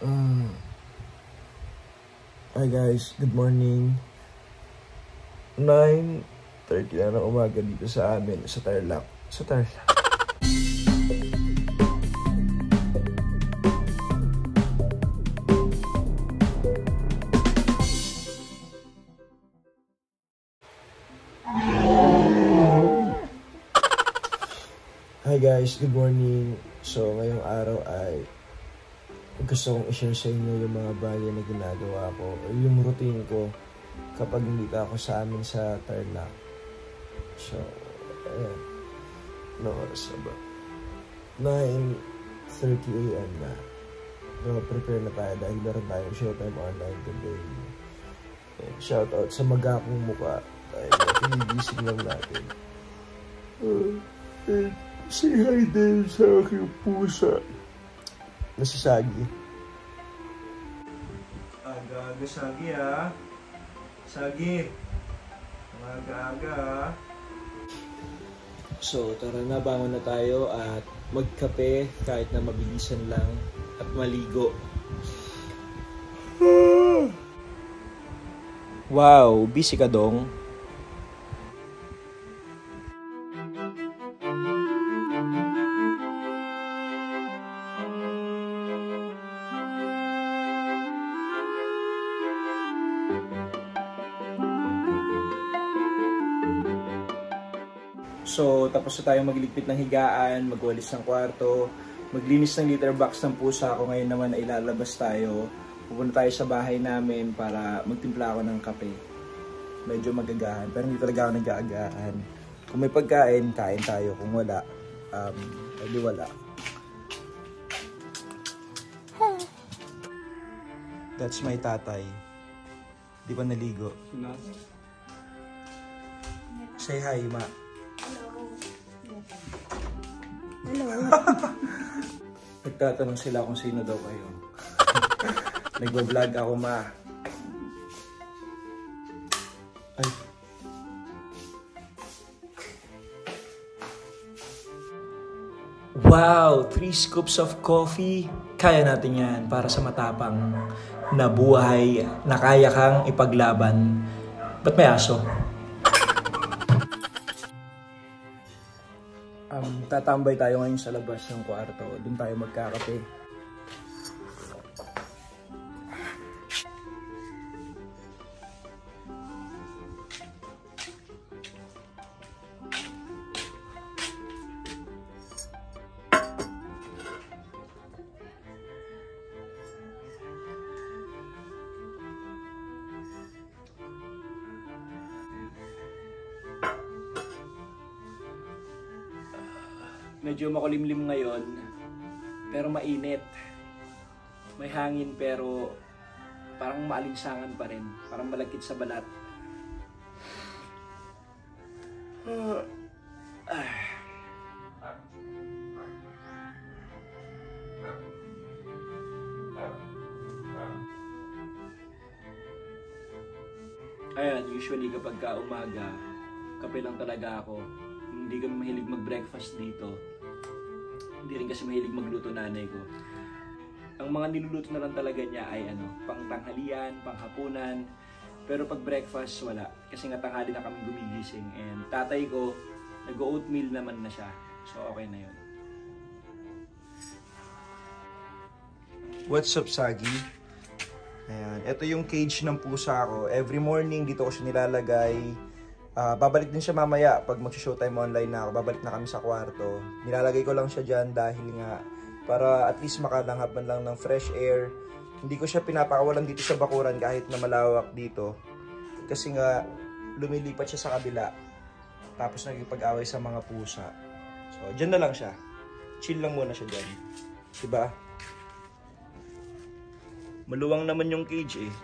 Hi guys, good morning. 9:30 na ng umaga dito sa amin, sa Tarlac. Hi guys, good morning. So ngayong araw ay gusto kong i-share sa inyo yung mga bagay na ginagawa ko o yung routine ko kapag nandito ako sa amin sa Tarlac. So, ayan. No oras na ba? 9:30 AM na. So, prepare na tayo dahil meron tayong showtime online today. And shout out sa magakong mukha dahil pinigising lang natin. And say hi din sa aking pusa. Nasasagi. Aga-aga Sagi ha. Sagi. Aga-aga ha. So tara na, bangon na tayo at magkape kahit na mabilisan lang at maligo. Wow, busy ka dong. So, tapos na tayong magliligpit ng higaan, magwalis ng kwarto, maglinis ng litter box ng pusa ko. Ngayon naman ay ilalabas tayo. Pupunta tayo sa bahay namin para magtimpla ako ng kape. Medyo magagahan, pero hindi talaga ako nag-aagahan. Kung may pagkain, kain tayo. Kung wala, hindi wala. That's my tatay. Di pa naligo. Say hi, ma. Hello. Nagtatanong sila kung sino daw kayo. Nagbablog ako, ma. Ay. Wow! 3 scoops of coffee. Kaya natin yan para sa matapang na buhay na kaya kang ipaglaban. Ba't may aso? Tatambay tayo ngayon sa labas ng kwarto. Doon tayo magkakape. Medyo makulimlim ngayon, pero mainit. May hangin pero parang maalinsangan pa rin. Parang malagkit sa balat. Ayan, usually kapag umaga, kape lang talaga ako. Hindi kami mahilig mag-breakfast dito. Hindi rin kasi mahilig magluto nanay ko. Ang mga niluluto na lang talaga niya ay pang tanghalian, pang hapunan. Pero pag breakfast, wala. Kasi nga tanghali na kami gumigising. And tatay ko, nag-oatmeal naman na siya. So okay na yun. What's up, Sagi? Ayan. Ito yung cage ng pusa ko. Every morning, dito ko siya nilalagay. Babalik din siya mamaya pag mag-showtime online na ako. Babalik na kami sa kwarto. Nilalagay ko lang siya dyan dahil nga para at least makalanghap man lang ng fresh air. Hindi ko siya pinapakawalan dito sa bakuran kahit na malawak dito. Kasi nga lumilipat siya sa kabila. Tapos nagipag-away sa mga pusa. So dyan na lang siya. Chill lang muna siya dyan. Diba? Maluwang naman yung cage eh.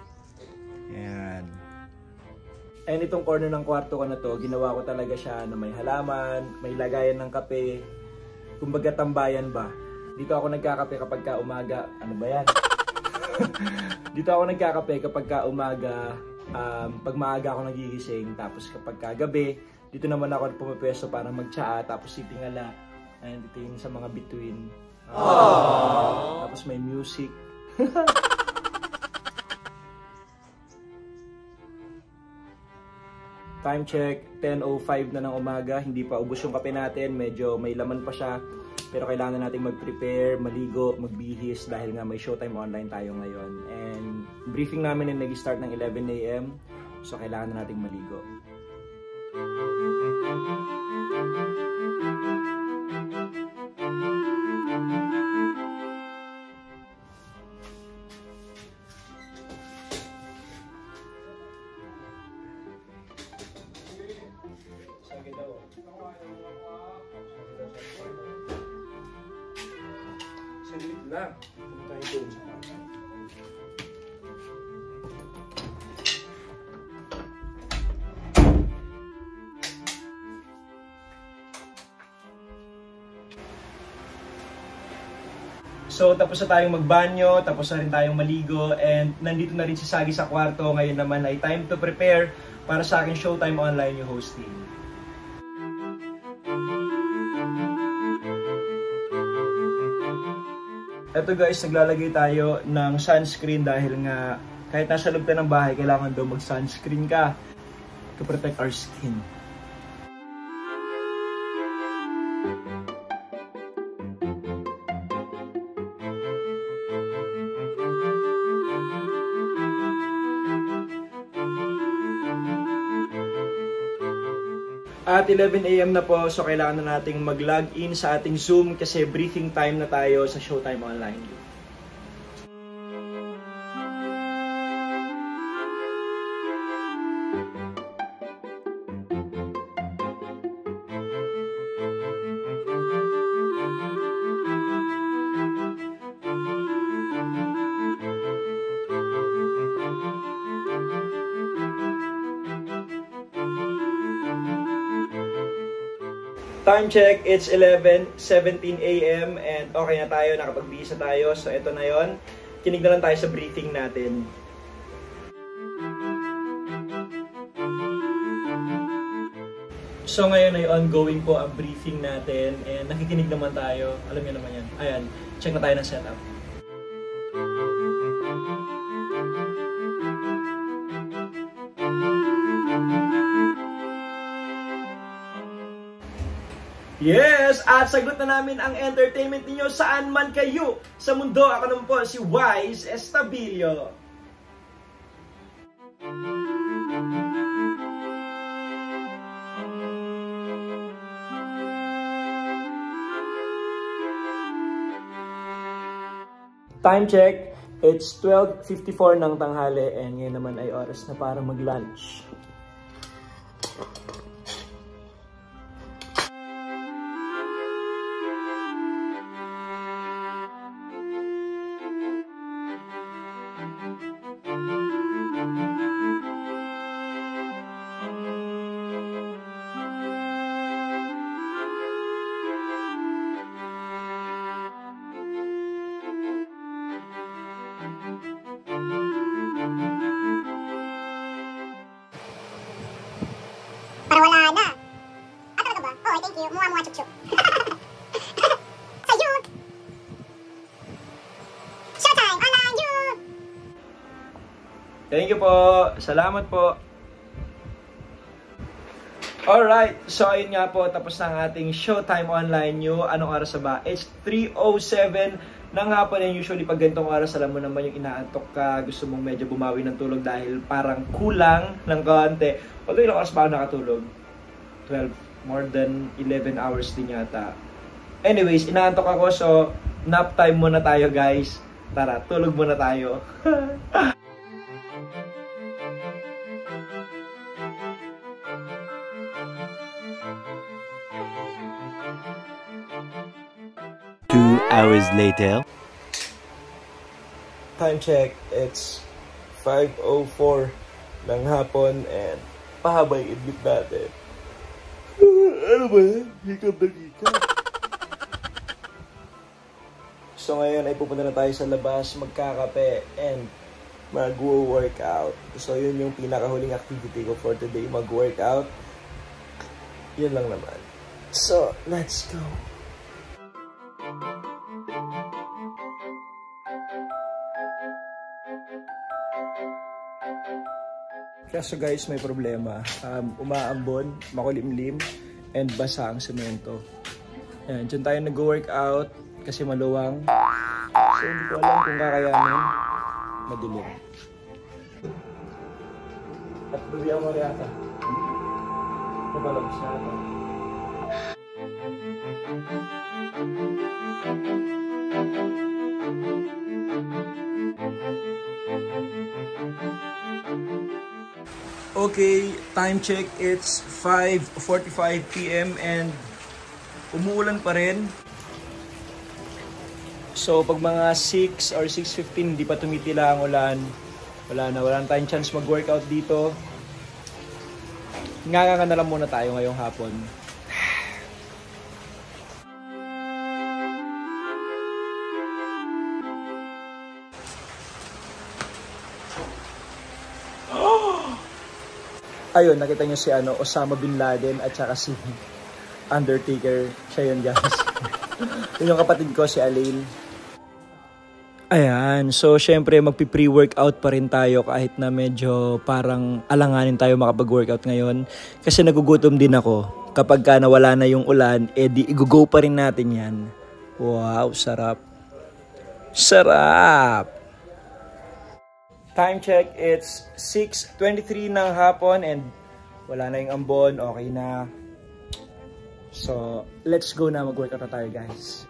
Ayan. And itong corner ng kwarto ko na to, ginawa ko talaga siya na may halaman, may lagayan ng kape. Kumbaga tambayan ba? Dito ako nagkakape kapag umaga. Ano ba yan? Dito ako nagkakape kapag umaga, pag maaga ako nagigising. Tapos kapag gabi, dito naman ako pumapwesto para magtsaa. Tapos titingala. Ayan, titingin sa mga bituin. Tapos may music. Time check, 10:05 na ng umaga. Hindi pa ubos yung kape natin. Medyo may laman pa siya. Pero kailangan natin mag-prepare, maligo, magbihis dahil nga may Showtime Online tayo ngayon. And briefing namin ay nag-start ng 11 AM. So kailangan na nating maligo. Saglit lang. Punta tayo doon sa kanya. So, tapos na tayong magbanyo, tapos na rin tayong maligo, and nandito na rin si Sagi sa kwarto. Ngayon naman ay time to prepare para sa aking Showtime Online yung hosting. Eto guys, naglalagay tayo ng sunscreen dahil nga kahit nasa loob ka ng bahay, kailangan daw mag-sunscreen ka to protect our skin. At 11 AM na po, so kailangan na nating mag-log in sa ating Zoom kasi briefing time na tayo sa Showtime Online. Time check, it's 11:17 AM and okay na tayo, nakapagbihis na tayo. So ito na yon. Kinig na lang tayo sa briefing natin. So ngayon ay ongoing po ang briefing natin and nakikinig naman tayo. Alam niyo naman yan. Ayan, check na tayo ng setup. Yes! At sagot na namin ang entertainment ninyo saan man kayo sa mundo. Ako naman po si Wise Estabilio. Time check, it's 12:54 ng tanghali and ngayon naman ay oras na para mag-lunch. Para wala na. Ah, talaga ba? Oh, thank you. Mua chup-chup. Sayo! Showtime! Online you! Thank you po. Salamat po. Alright, so ayun nga po, tapos na ang ating Showtime Online nyo. Anong oras na ba? It's 3:07 na nga po. Usually pag ganitong oras, alam mo naman yung inaantok ka, gusto mong medyo bumawi ng tulog dahil parang kulang ng konti. Although ilang oras ba ako nakatulog? 12, more than 11 hours din yata. Anyways, inaantok ako, so nap time muna tayo guys. Tara, tulog muna tayo. 2 hours later. Time check, it's 5:04 ng hapon and pahaba yung idlip natin. Ano ba yan? Hikab na hikab. So ngayon ay pupunta na tayo sa labas, magkakape and mag-workout. So yun yung pinakahuling activity ko for today, mag-workout. Yun lang naman. So, let's go. Kaso guys, may problema. Umaambon, makulimlim, and basa ang semento. Ayan, dyan tayo nag-workout kasi maluwang. So, hindi ko alam kung kakayanin. Madilim. At bibigyan mo rin ata. Nabalabas na ata. Okay, time check, it's 5:45 PM and umuulan pa rin. So pag mga 6 or 6:15 hindi pa tumitila ang ulan, wala na tayong chance mag-workout dito. Nga na lang muna tayo ngayong hapon. Ayun, nakita nyo si Osama Bin Laden at saka si Undertaker. Siya yun, guys. Yun yung kapatid ko, si Alain. Ayan, so syempre magpi-pre-workout pa rin tayo kahit na medyo parang alanganin tayo makapag-workout ngayon. Kasi nagugutom din ako. Kapag ka nawala na yung ulan, di i-go pa rin natin yan. Wow, sarap. Sarap! Time check, it's 6:23 ng hapon and wala na yung ambon, okay na. So, let's go na, mag-workout na tayo guys.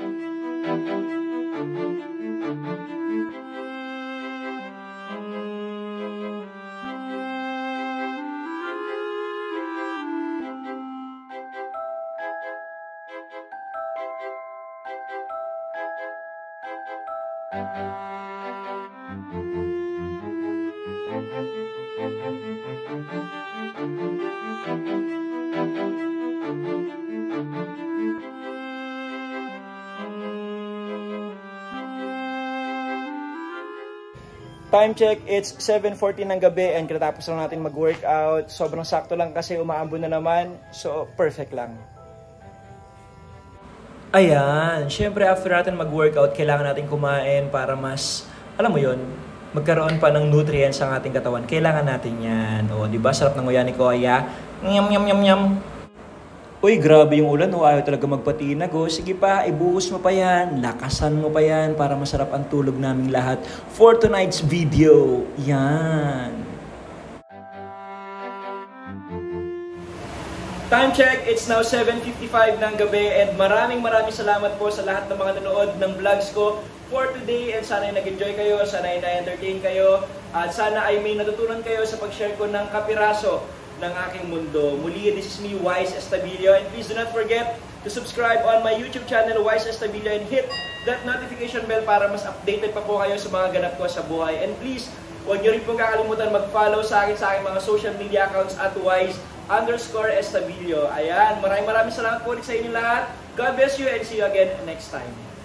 Time check, it's 7:40 ng gabi and katapos lang natin mag-workout. Sobrang sakto lang kasi umaambon na naman. So, perfect lang. Ayan, syempre after natin mag-workout, kailangan natin kumain para mas, alam mo yon, magkaroon pa ng nutrients ang ating katawan. Kailangan natin yan. O, di ba? Sarap ng uyan ni Kuya. Nyam, nyam, nyam, nyam. Uy, grabe yung ulan. O, ayaw talaga magpatinag. O, sige pa, ibuhos mo pa yan. Lakasan mo pa yan para masarap ang tulog naming lahat for tonight's video. Yan. Time check, it's now 7:55 ng gabi and maraming salamat po sa lahat ng mga nanood ng vlogs ko for today and sana ay nag-enjoy kayo, sana ay na-entertain kayo at sana ay may natutunan kayo sa pag-share ko ng kapiraso ng aking mundo. Muli, this is me, Wise Estabilio, and please do not forget to subscribe on my YouTube channel, Wise Estabilio, and hit that notification bell para mas updated pa po kayo sa mga ganap ko sa buhay. And please, huwag nyo rin pong kakalimutan mag-follow sa akin mga social media accounts at Wise_Estabilio. Ayan, maraming salamat po ulit sa inyo lahat. God bless you and see you again next time.